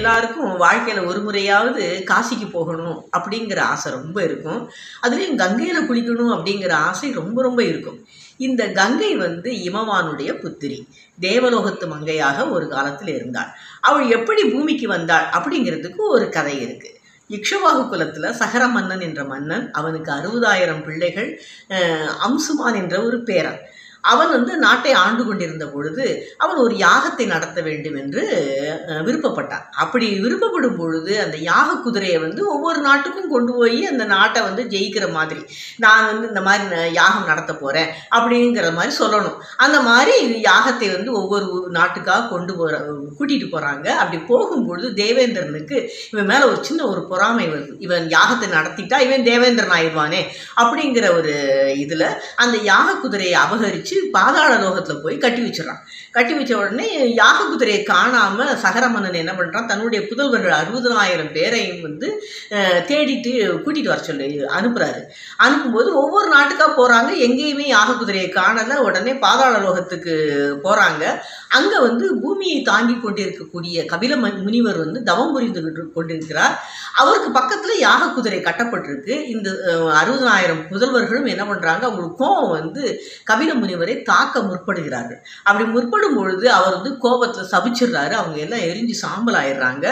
எல்லாருக்கும் வாழ்க்கையில ஒரு முறையாவது காசிக்கு போகணும் அப்படிங்கிற ஆசை ரொம்ப இருக்கும். அதுலேயும் கங்கையில குளிக்கணும் அப்படிங்கிற ஆசை ரொம்ப ரொம்ப இருக்கும். இந்த கங்கை வந்து இமவானுடைய புத்திரி, தேவலோகத்து மங்கையாக ஒரு காலத்தில் இருந்தாள். அவள் எப்படி பூமிக்கு வந்தாள் அப்படிங்கிறதுக்கு ஒரு கதை இருக்கு. இக்ஷவாகு குலத்துல சகர மன்னன் என்ற மன்னன், அவனுக்கு 60,000 பிள்ளைகள். அம்சுமான் என்ற ஒரு பேரன். அவன் வந்து நாட்டை ஆண்டு கொண்டிருந்த பொழுது அவன் ஒரு யாகத்தை நடத்த வேண்டும் என்று விருப்பப்பட்டான். அப்படி விருப்பப்படும் பொழுது அந்த யாக குதிரையை வந்து ஒவ்வொரு நாட்டுக்கும் கொண்டு போய் அந்த நாட்டை வந்து ஜெயிக்கிற மாதிரி, நான் வந்து இந்த மாதிரி யாகம் நடத்த போறேன் அப்படிங்கிற மாதிரி சொல்லணும். அந்த மாதிரி யாகத்தை வந்து ஒவ்வொரு நாட்டுக்காக கூட்டிட்டு போறாங்க. அப்படி போகும்பொழுது தேவேந்திரனுக்கு இவன் மேல ஒரு சின்ன ஒரு பொறாமை வருது. இவன் யாகத்தை நடத்திட்டா இவன் தேவேந்திரன் ஆயிடுவானே அப்படிங்கிற ஒரு இதுல அந்த யாக குதிரையை அபகரிச்சு பாதாள லோகத்துல போய் கட்டி வச்சிடறான். கட்டி வச்ச உடனே யாக குதிரையை காணாம சகர மன்னன் என்ன பண்றான், தன்னுடைய புதல்வர்கள் 60,000 பேரையும் வந்து தேடிட்டு கூட்டிட்டு வர சொல்லி அனுப்புறாரு. அனுப்பும்போது ஒவ்வொரு நாட்டுக்கா போறாங்க, எங்கேயுமே யாக குதிரையை காணல. உடனே பாதாள லோகத்துக்கு போறாங்க. அங்க வந்து பூமியை தாங்கி கொண்டிருக்கக்கூடிய கபில முனிவர் வந்து தவம் புரிந்து கொண்டிருக்கிறார். அவருக்கு பக்கத்துல யாக குதிரை கட்டப்பட்டிருக்கு. இந்த 60,000 புதல்வர்களும் என்ன பண்றாங்க, அவங்களுக்கு கோபம் வந்து கபில முனிவரை தாக்க முற்படுகிறார்கள். அப்படி முற்படும் பொழுது அவர் வந்து கோபத்துல சபிச்சிடுறாரு. அவங்க எல்லாம் எரிஞ்சு சாம்பல் ஆயிடுறாங்க.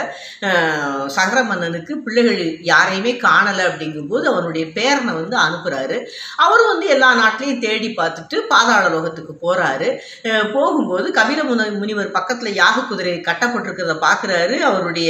சகர மன்னனுக்கு பிள்ளைகள் யாரையுமே காணலை அப்படிங்கும்போது அவனுடைய பேரனை வந்து அனுப்புறாரு. அவரும் வந்து எல்லா நாட்டிலையும் தேடி பார்த்துட்டு பாதாள லோகத்துக்கு போறாரு. போகும்போது கபில முனிவர் பக்கத்துல யாக குதிரை கட்டப்பட்டிருக்கிறத பார்க்கிறாரு. அவருடைய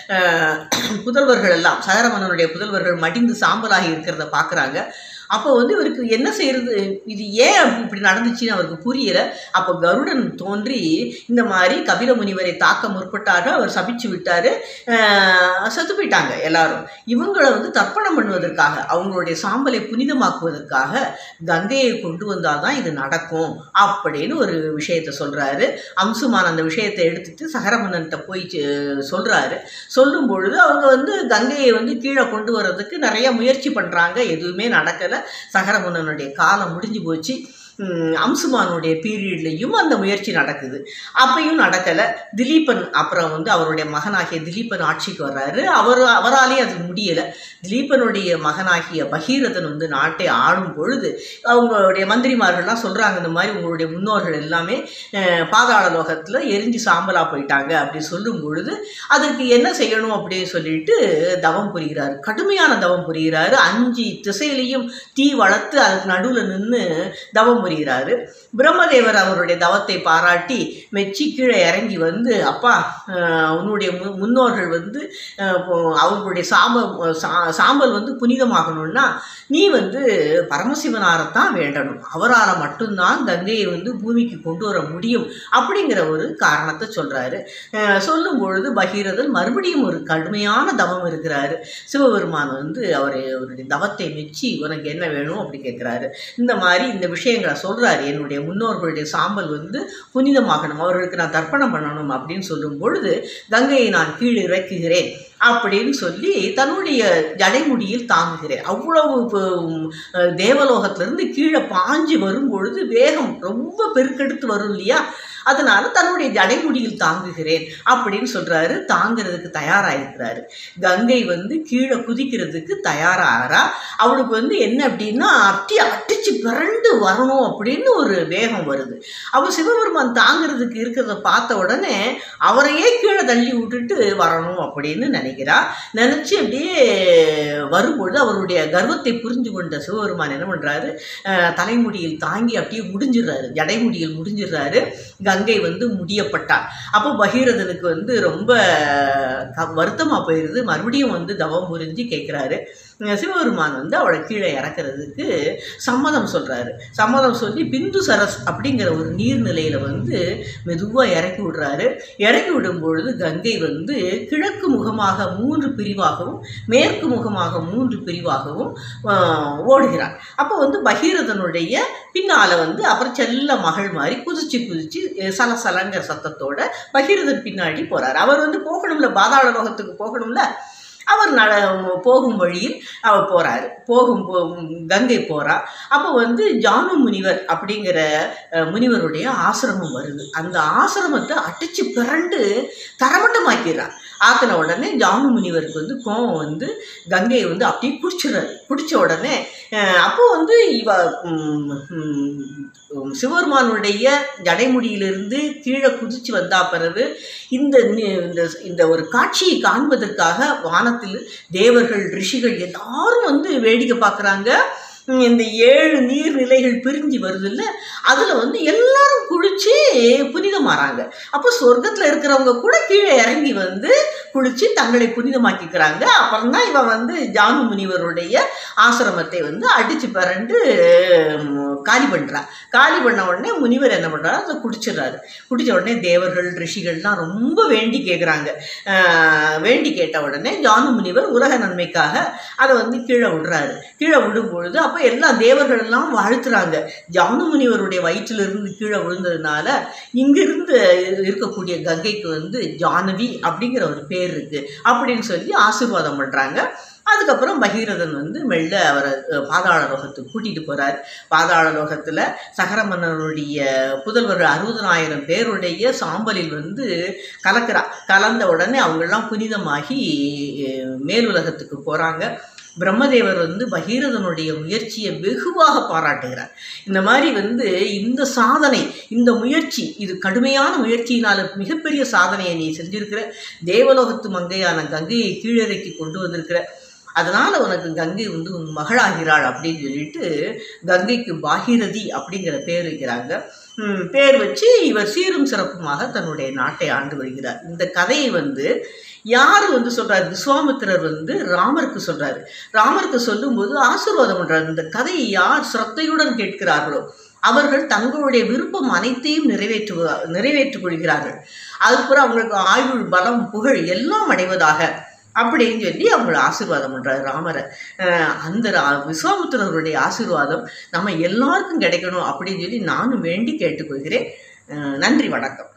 புதல்வர்கள் எல்லாம், சகர மன்னனுடைய புதல்வர்கள் மடிந்து சாம்பலாகி இருக்கிறத பார்க்குறாங்க. அப்போ வந்து இவருக்கு என்ன செய்யறது, இது ஏன் இப்படி நடந்துச்சுன்னு அவருக்கு புரியல. அப்போ கருடன் தோன்றி இந்த மாதிரி கபில முனிவரை தாக்க முற்பட்டாரு. அவர் சபிச்சு விட்டாரு. செத்து போயிட்டாங்க எல்லாரும். இவங்களை வந்து தர்ப்பணம் பண்ணுவதற்காக, அவங்களுடைய சாம்பலை புனிதமாக்குவதற்காக கங்கையை கொண்டு வந்தால்தான் இது நடக்கும் அப்படின்னு ஒரு விஷயத்த சொல்றாரு. அம்சுமான் அந்த விஷயத்தை எடுத்துட்டு சகர மன்னன்கிட்ட போய் சொல்றாரு. சொல்லும் பொழுது அவங்க வந்து கங்கையை வந்து கீழே கொண்டு வர்றதுக்கு நிறைய முயற்சி பண்றாங்க. எதுவுமே நடக்கல. சகர மன்னனுடைய காலம் முடிஞ்சு போச்சு. அம்சுமானுடைய பீரியட்லையும் அந்த முயற்சி நடக்குது. அப்பையும் நடக்கலை. திலீபன் அப்புறம் வந்து அவருடைய மகனாகிய திலீபன் ஆட்சிக்கு வர்றாரு. அவராலே அது முடியலை. திலீபனுடைய மகனாகிய பகீரதன் வந்து நாட்டை ஆளும் பொழுது அவங்களுடைய மந்திரிமார்கள்லாம் சொல்கிறாங்க, இந்த மாதிரி உங்களுடைய முன்னோர்கள் எல்லாமே பாதாள லோகத்தில் எரிஞ்சு சாம்பலாக போயிட்டாங்க அப்படி சொல்லும் பொழுது அதற்கு என்ன செய்யணும் அப்படின்னு சொல்லிட்டு தவம் புரிகிறாரு. கடுமையான தவம் புரிகிறாரு. 5 திசையிலையும் தீ வளர்த்து அதுக்கு நடுவில் நின்று தவம் புரிகிறாரு. பிரம்மதேவர் அவருடைய தவத்தை பாராட்டி மெச்சி கீழே இறங்கி வந்து, அப்பா உன்னுடைய முன்னோர்கள் வந்து அவங்களுடைய சாம்பல் வந்து புனிதமாகணும்னா நீ வந்து பரமசிவனாரத்தான் வேண்டணும், அவரால் மட்டும்தான் கங்கையை வந்து பூமிக்கு கொண்டு வர முடியும் அப்படிங்கிற ஒரு காரணத்தை சொல்றாரு. சொல்லும் பொழுது பகீரதன் மறுபடியும் ஒரு கடுமையான தவம் இருக்கிறாரு. சிவபெருமான் வந்து அவருடைய தவத்தை மெச்சி உனக்கு என்ன வேணும் அப்படி கேட்கிறாரு. இந்த மாதிரி இந்த விஷயங்களை சொல்றாரு. என்னுடைய முன்னோர்களுடைய சாம்பல் வந்து புனிதமாகணும், அவர்களுக்கு நான் தர்ப்பணம் பண்ணணும் அப்படின்னு சொல்லும் பொழுது கங்கையை நான் கீழ் இறக்குகிறேன் அப்படின்னு சொல்லி தன்னுடைய ஜடைமுடியில் தாங்குகிறேன். அவ்வளவு தேவலோகத்திலிருந்து கீழே பாஞ்சு வரும் பொழுது வேகம் ரொம்ப பெருக்கெடுத்து வரும் இல்லையா, அதனால தன்னுடைய ஜடைமுடியில் தாங்குகிறேன் அப்படின்னு சொல்றாரு. தாங்கிறதுக்கு தயாராயிருக்கிறாரு. கங்கை வந்து கீழே குதிக்கிறதுக்கு தயாராகிறா. அவளுக்கு வந்து என்ன அப்படின்னா அடிச்சு பிறண்டு வரணும் அப்படின்னு ஒரு வேகம் வருது. அவள் சிவபெருமான் தாங்கிறதுக்கு இருக்கிறத பார்த்த உடனே அவரையே கீழே தள்ளி விட்டுட்டு வரணும் அப்படின்னு நினைக்கிறா. நினைச்சு அப்படியே வரும்பொழுது அவருடைய கர்வத்தை புரிஞ்சு கொண்ட சிவபெருமான் என்ன பண்றாரு, தலைமுடியில் தாங்கி அப்படியே முடிஞ்சிடுறாரு, ஜடைமுடியில் முடிஞ்சிடுறாரு. கங்கை வந்து முடியப்பட்டாள். அப்போ பகீரதனுக்கு வந்து ரொம்ப வருத்தமாக போயிடுது. மறுபடியும் வந்து தவம் புரிஞ்சு கேட்குறாரு. சிவபெருமான் வந்து அவளை கீழே இறக்குறதுக்கு சம்மதம் சொல்கிறாரு. சம்மதம் சொல்லி பிந்து சரஸ் அப்படிங்கிற ஒரு நீர்நிலையில் வந்து மெதுவாக இறக்கி விடுறாரு. இறக்கி விடும் பொழுது கங்கை வந்து கிழக்கு முகமாக 3 பிரிவாகவும் மேற்கு முகமாக 3 பிரிவாகவும் ஓடுகிறார். அப்போ வந்து பகீரதனுடைய பின்னால் வந்து அப்புறம் செல்ல மகள் மாதிரி குதிச்சு சலசலங்கிற சத்தத்தோட பகீரதன் பின்னாடி போகிறார். அவர் வந்து போகணும்ல, பாதாள லோகத்துக்கு போகணும்ல, அவர் போகும் வழியில் அவர் போகிறாரு. கங்கை போகிறா. அப்போ வந்து ஜானு முனிவர் அப்படிங்கிற முனிவருடைய ஆசிரமம் வருது. அந்த ஆசிரமத்தை அடிச்சு பிறண்டு தரமட்டமாக்கிறார். ஆக்கின உடனே ஜானு முனிவருக்கு வந்து கோவம் வந்து கங்கையை வந்து அப்படியே குடிச்சிடுறாரு. குடித்த உடனே அப்போ வந்து சிவபெருமானுடைய ஜடைமுடியிலிருந்து கீழே குதிச்சு வந்தா பிறகு இந்த இந்த ஒரு காட்சியை காண்பதற்காக வானத்தில் தேவர்கள் ரிஷிகள் எல்லாரும் வந்து வேடிக்கை பார்க்குறாங்க. இந்த 7 நீர்நிலைகள் பிரிஞ்சு வருது இல்லை, அதில் வந்து எல்லாரும் குளிச்சு புனிதமாறாங்க. அப்போ சொர்க்கத்தில் இருக்கிறவங்க கூட கீழே இறங்கி வந்து குளிச்சு தங்களை புனிதமாக்கிக்கிறாங்க. அப்புறம் தான் இவன் வந்து ஜானு முனிவருடைய ஆசிரமத்தை வந்து அடித்து பிறண்டு காலி பண்ணுறான். காலி பண்ண உடனே முனிவர் என்ன பண்ணுறாரு, அதை குடிச்சிடுறாரு. குடித்த உடனே தேவர்கள் ரிஷிகள்லாம் ரொம்ப வேண்டி கேட்குறாங்க. வேண்டி கேட்ட உடனே ஜானு முனிவர் உலக நன்மைக்காக அதை வந்து கீழே விடுறாரு. கீழே விடும்பொழுது அப்போ எல்லா தேவர்கள் எல்லாம் வாழ்த்துறாங்க. ஜானு முனிவருடைய வயிற்றிலிருந்து கீழே விழுந்ததுனால இங்கிருந்து இருக்கக்கூடிய கங்கைக்கு வந்து ஜானவி அப்படிங்கிற ஒரு பேர் இருக்கு அப்படின்னு சொல்லி ஆசீர்வாதம் பண்ணுறாங்க. அதுக்கப்புறம் பகீரதன் வந்து மெல்ல அவரை பாதாள லோகத்துக்கு கூட்டிகிட்டு போகிறார். பாதாள லோகத்தில் சகர மன்னனுடைய புதல்வர் 60,000 பேருடைய சாம்பலில் வந்து கலந்த உடனே அவங்கெல்லாம் புனிதமாகி மேலுலகத்துக்கு போகிறாங்க. பிரம்மதேவர் வந்து பகீரதனுடைய முயற்சியை வெகுவாக பாராட்டுகிறார். இந்த மாதிரி வந்து இந்த சாதனை, இந்த முயற்சி, இது கடுமையான முயற்சியினால் மிகப்பெரிய சாதனையை நீ செஞ்சிருக்கிற, தேவலோகத்து மங்கையான கங்கையை கீழிறக்கி கொண்டு வந்திருக்கிற, அதனால் உனக்கு கங்கை வந்து உன் மகளாகிறாள் அப்படின்னு சொல்லிட்டு கங்கைக்கு பாகீரதி அப்படிங்கிற பேர் வைக்கிறாங்க. பேர் வச்சு இவர் சீரும் சிறப்புமாக தன்னுடைய நாட்டை ஆண்டு வருகிறார். இந்த கதையை வந்து யார் வந்து சொல்கிறார், விஸ்வாமித்திரர் வந்து ராமருக்கு சொல்கிறாரு. ராமருக்கு சொல்லும்போது ஆசீர்வாதம் பண்ணுறாரு. இந்த கதையை யார் சிரத்தையுடன் கேட்கிறார்களோ அவர்கள் தங்களுடைய விருப்பம் அனைத்தையும் நிறைவேற்றிக் கொள்கிறார்கள். அதுக்கப்புறம் அவங்களுக்கு ஆயுள், பலம், புகழ் எல்லாம் அடைவதாக அப்படின்னு சொல்லி அவங்களை ஆசீர்வாதம் பண்ணுறாரு ராமரை. அந்த விஸ்வாமித்திரருடைய ஆசீர்வாதம் நம்ம எல்லாருக்கும் கிடைக்கணும் அப்படின்னு சொல்லி நானும் வேண்டி கேட்டுக்கொள்கிறேன். நன்றி, வணக்கம்.